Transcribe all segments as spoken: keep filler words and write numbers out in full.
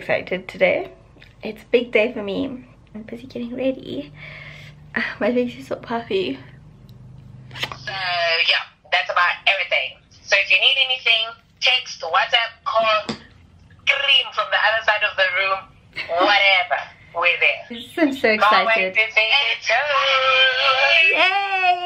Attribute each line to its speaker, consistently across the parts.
Speaker 1: excited today. It's a big day for me. I'm busy getting ready. Uh, my face is so puffy.
Speaker 2: So yeah, that's about everything. So if you need anything, text, WhatsApp, call, scream from the other side of the room, whatever, we're there.
Speaker 1: I'm so excited. Yay!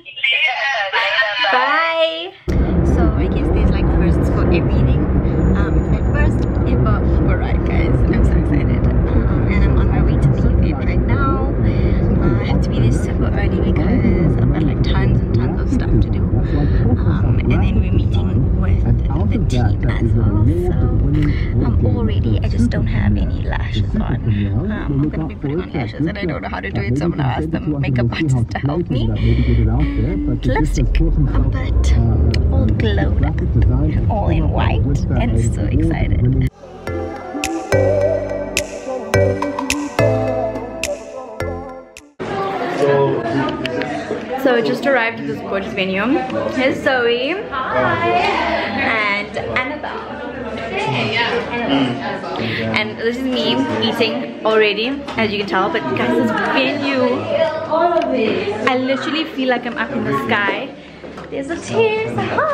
Speaker 1: Bye! So I guess there's like firsts for everything. Um, at first ever Uber ride, guys. I'm so excited. Um, and I'm on my way to the event right now. Uh, I have to be there super early because I've got like tons and tons of stuff to do. Um, and then we're meeting with the team as well. So I'm all ready. I just don't have any lashes on. Um, I'm gonna be putting on lashes and I don't know how to do it, so I'm gonna ask the makeup artist to help me. And lipstick, but all glowed up, all in white, and so excited. So I just arrived at this gorgeous venue. Here's Zoe. Hi. And Annabelle. Hey, yeah. And this is me eating already, as you can tell. But guys, this venue, I literally feel like I'm up in the sky. There's a tear.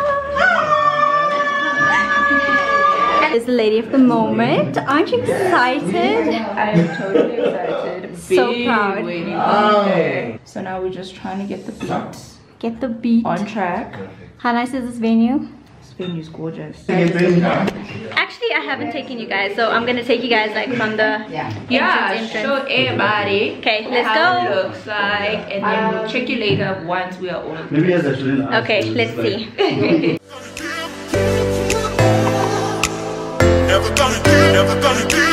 Speaker 1: There's the lady of the moment. Aren't you excited?
Speaker 3: I am totally excited.
Speaker 1: So proud.
Speaker 3: Oh. So now we're just trying to get the beat.
Speaker 1: Get the beat
Speaker 3: on track.
Speaker 1: How nice is this venue?
Speaker 3: This venue's gorgeous.
Speaker 1: Actually, I haven't taken you guys, so I'm gonna take you guys like from the
Speaker 3: yeah,
Speaker 1: entrance,
Speaker 3: yeah
Speaker 1: entrance.
Speaker 3: Show everybody.
Speaker 1: Okay, let's
Speaker 3: how
Speaker 1: go.
Speaker 3: It looks like, and then we'll check you later once we are all.
Speaker 4: Maybe as actually.
Speaker 1: Okay, let's see.
Speaker 5: Never gonna do, never gonna do.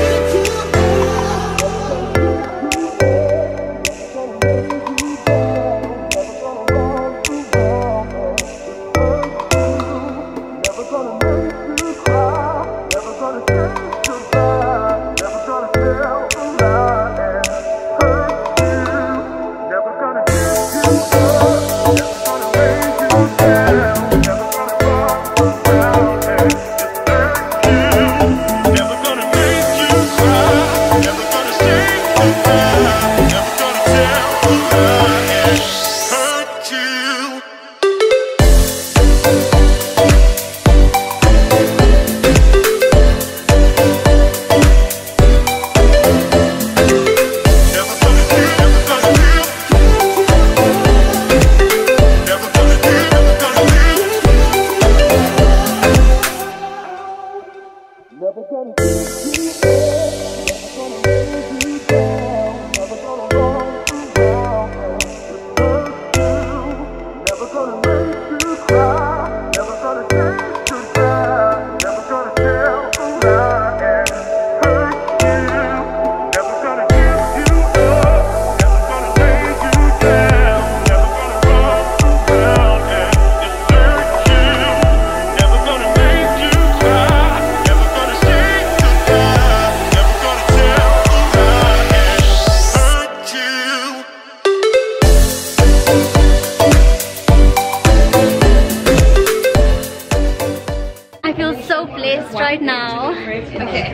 Speaker 1: Right now. Okay.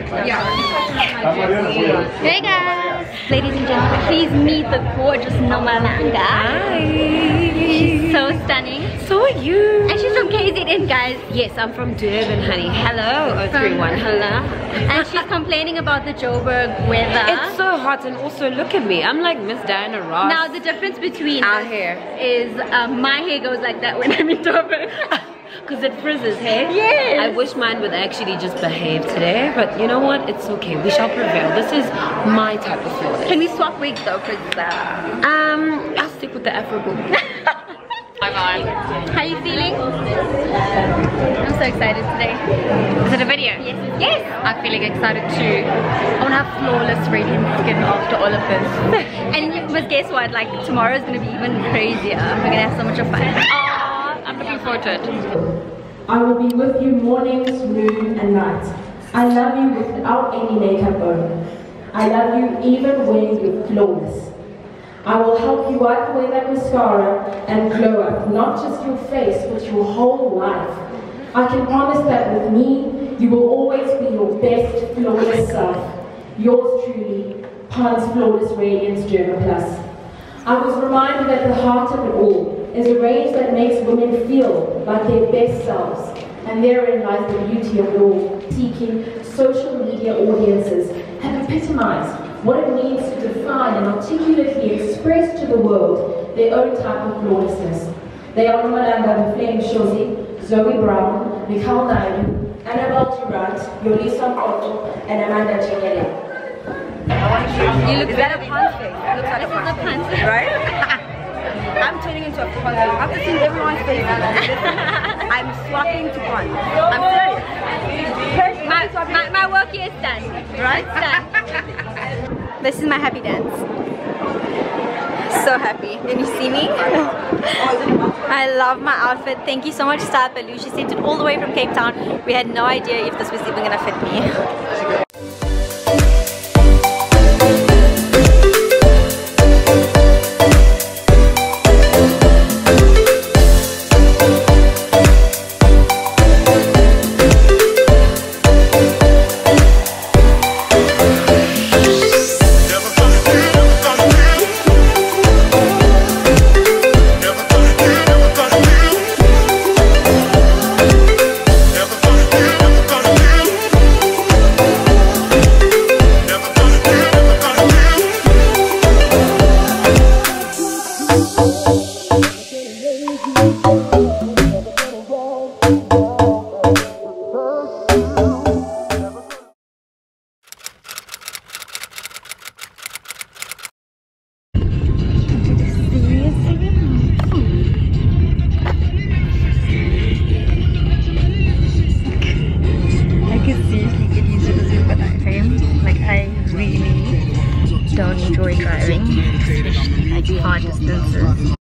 Speaker 1: Hey guys, ladies and gentlemen, please meet the gorgeous Nomalanga. Hi. She's so stunning.
Speaker 6: So are you.
Speaker 1: And she's from K Z N, guys.
Speaker 6: Yes, I'm from Durban, honey. Hello, oh three one. Hello.
Speaker 1: And she's complaining about the Joburg weather.
Speaker 6: It's so hot, and also look at me. I'm like Miss Diana Ross.
Speaker 1: Now the difference between
Speaker 6: our hair
Speaker 1: is um, my hair goes like that when I'm in Durban.
Speaker 6: Because it frizzes, hey?
Speaker 1: Yes.
Speaker 6: I wish mine would actually just behave today, but you know what? It's okay. We shall prevail. This is my type of flawless.
Speaker 1: Can we swap wigs though? Cause uh...
Speaker 6: um, I'll stick with the Afro boot.
Speaker 1: How are you feeling? I'm so excited today.
Speaker 7: Is it a video?
Speaker 1: Yes. Yes.
Speaker 7: I'm feeling excited too. I want to have flawless radiant skin after all of this.
Speaker 1: And you must guess what? Like tomorrow is gonna be even crazier. We're gonna have so much of fun.
Speaker 7: I'm looking forward to it.
Speaker 8: I will be with you mornings, noon, and night. I love you without any makeup on. I love you even when you're flawless. I will help you wipe away that mascara and glow up, not just your face, but your whole life. I can promise that with me, you will always be your best, flawless self. Yours truly, Pond's Flawless Radiance Derma Plus. I was reminded that the heart of it all is a range that makes women feel like their best selves, and therein lies the beauty of it all. Seeking social media audiences have epitomized what it means to define and articulately express to the world their own type of flawlessness. They are Malanga Flame Shozi, Zoe Brown, Michal Naidu, Annabelle Durant, Yolisa Otto, and Amanda Chengele.
Speaker 1: You look better pants face. You look like a pants pants face, right? I'm turning into a pants. After seeing everyone's face, I'm swapping to pants. I'm serious. My, my, my work here is done, right? It's done. This is my happy dance. So happy. Can you see me? I love my outfit. Thank you so much, Style Baloo. She sent it all the way from Cape Town. We had no idea if this was even gonna fit me. Don't enjoy driving, especially like far distances.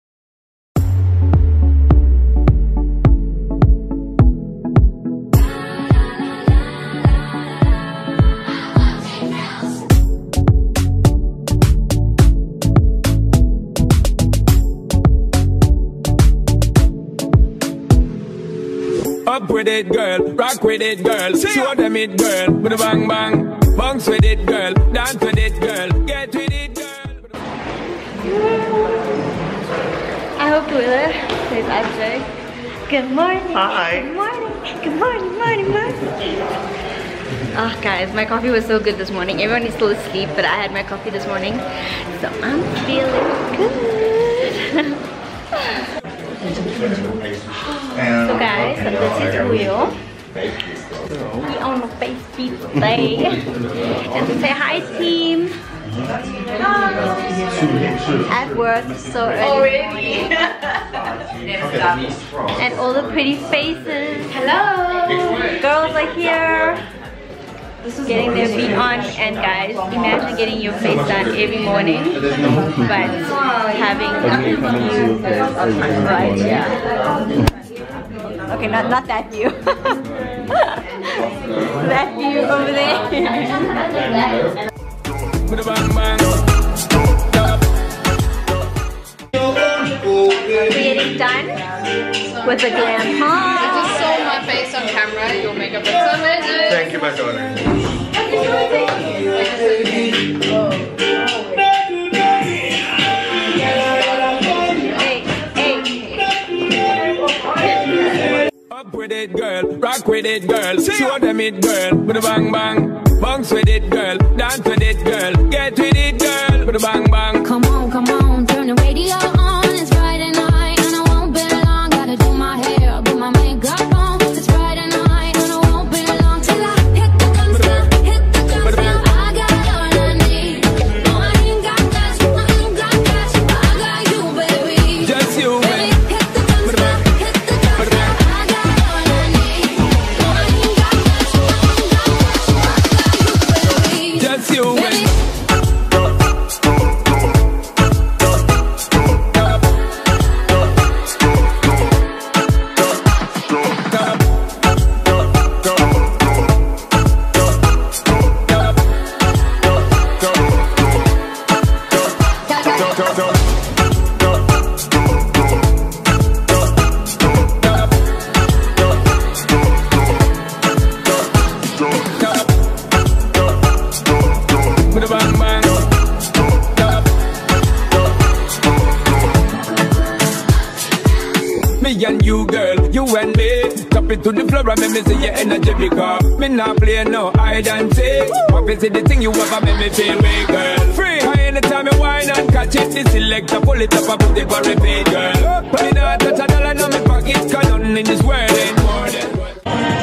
Speaker 4: Up with it, girl, rock with it, girl, show them it, girl, with a bang bang. Bounce with it, girl, dance with it, girl, get with it, girl.
Speaker 1: I hope the weather stays up. Good morning. Hi. Good morning. Good morning, morning, morning. Oh guys, my coffee was so good this morning. Everyone is still asleep, but I had my coffee this morning. So I'm feeling good. So guys, so this is Will. We on the Facebook today. And say hi team. At work so early. And all the pretty faces. Hello. Girls are here. Getting their beat on, and guys, imagine getting your face done every morning, but having you right, yeah. Okay, not not that view. That view over there. We're getting done with the glam. Huh?
Speaker 9: I just saw my face on camera. Your makeup looks amazing.
Speaker 5: Thank you, my darling.
Speaker 4: Up with it, girl, rock with it, girl, show them it, girl, with a bang bang. Bounce with it, girl, dance with it, girl, get with it, girl, with a bang bang.
Speaker 10: Come on, come on, turn the radio on. It's Friday night and I won't be long. Gotta do my hair, put my makeup on. It's Friday night and I won't be long till I hit the dumpster, hit the dumpster. I got all I need. No, I ain't got cash, I ain't got cash. I got you, baby.
Speaker 4: Just you,
Speaker 10: baby. Hit the dumpster, hit the dumpster. I got all I need. No, I ain't got cash, I ain't got cash. I got you, baby.
Speaker 4: Just you, baby. me and you, girl, you and me. Tap it to the floor and make me see your energy because me not play no hide and seek. Obviously the thing you ever make me feel way, girl. Free, anytime you whine and catch it, this selector pull it up and put it for repeat, girl. But me not touch a dollar in my pocket, cause nothing in this world ain't more than what.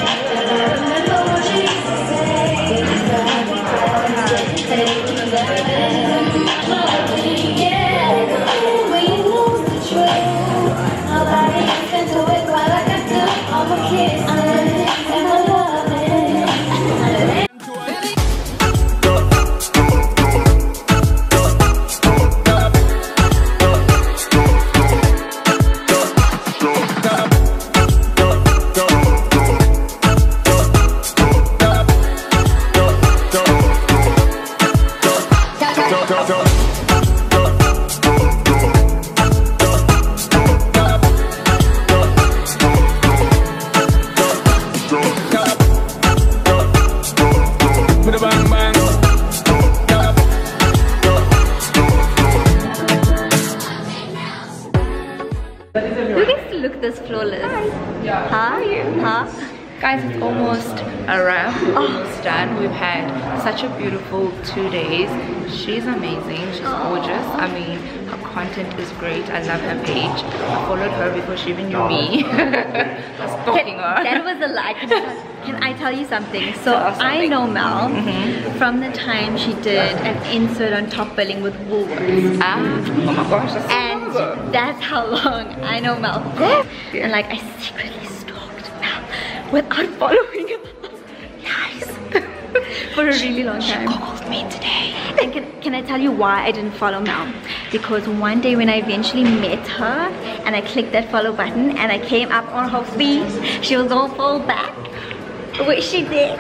Speaker 1: Who gets to look this flawless? Huh? Huh?
Speaker 3: Guys, it's almost a wrap. We're almost done. We've had such a beautiful two days. She's amazing. She's gorgeous. I mean, her content is great. I love her page. I followed her before she even knew me. I was stalking her.
Speaker 1: That was a lie. Can I tell you something? So
Speaker 3: something.
Speaker 1: I know Mel
Speaker 3: Mm-hmm.
Speaker 1: from the time she did an insert on Top Billing with Woolworths.
Speaker 3: Ah, oh my gosh, that's
Speaker 1: And
Speaker 3: so
Speaker 1: that's how long I know Mel.
Speaker 3: Yeah.
Speaker 1: And like I secretly stalked Mel without following him. Nice. For a really long time.
Speaker 3: She googled me today.
Speaker 1: And can, can I tell you why I didn't follow Mel? Because one day when I eventually met her and I clicked that follow button and I came up on her feed, she was all fall back. Which she did.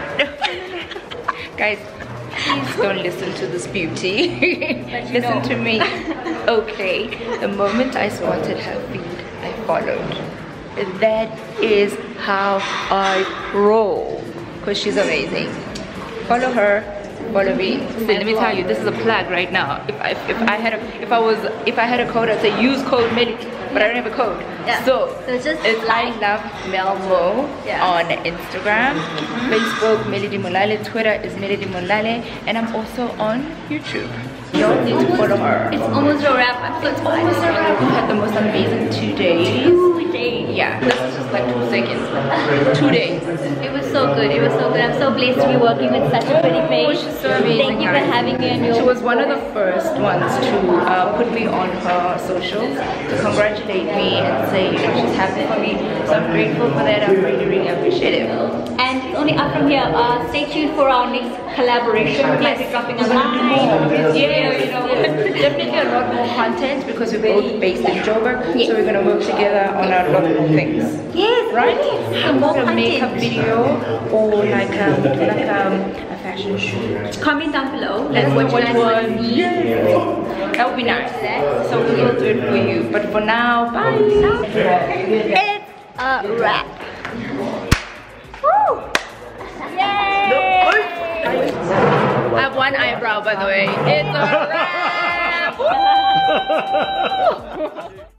Speaker 3: Guys, please don't listen to this beauty. Listen
Speaker 1: know.
Speaker 3: to me. Okay, the moment I spotted her feed, I followed. That is how I roll. Because she's amazing. Follow her, follow me. So let me tell you, this is a plug right now. If I if I had a if I was if I had a code, I'd say use code Melody, but I don't have a code.
Speaker 1: Yeah.
Speaker 3: So,
Speaker 1: So it's just
Speaker 3: it's I love Mel Mo
Speaker 1: Yeah.
Speaker 3: on Instagram, Facebook Melody Molale, Twitter is Melody Molale, and I'm also on YouTube. You don't need to follow her.
Speaker 1: It's almost a wrap. I'm so
Speaker 3: It's almost a wrap. We had the most amazing two days.
Speaker 1: Two days.
Speaker 3: Yeah, this is just like two seconds. Two days.
Speaker 1: It was so good. It was so good. I'm so blessed to be working with such a pretty
Speaker 3: Oh,
Speaker 1: face.
Speaker 3: she's so amazing.
Speaker 1: Thank you for
Speaker 3: guys.
Speaker 1: having me on your
Speaker 3: She was one of the first ones to uh, put me on her socials to congratulate me and say, you know, she's happy for me. So I'm grateful for that. I'm really, really appreciative.
Speaker 1: And it's only up from here. Uh, stay tuned for our next collaboration. We might be dropping a line.
Speaker 3: Yeah, you know, definitely a lot more content because we're both based in Joburg.
Speaker 1: Yes.
Speaker 3: So we're gonna work together on a lot more things.
Speaker 1: Yes,
Speaker 3: Right?
Speaker 1: Some more
Speaker 3: Like a makeup
Speaker 1: content.
Speaker 3: video or like um, like um, a fashion shoot.
Speaker 1: Comment down below. Let
Speaker 3: Let
Speaker 1: us
Speaker 3: us
Speaker 1: know
Speaker 3: know
Speaker 1: what you
Speaker 3: what
Speaker 1: guys want to see.
Speaker 3: That would be nice. So we will do it for you. But for now, bye.
Speaker 1: It's a wrap. Woo! Yay!
Speaker 3: I have one eyebrow, by the way. It's a wrap.